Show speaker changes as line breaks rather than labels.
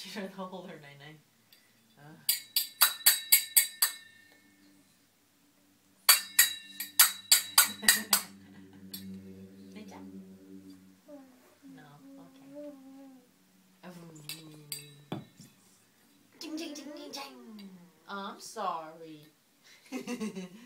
She's trying to hold her 9-9. No, okay. Ding, ding, ding, ding, ding. I'm sorry.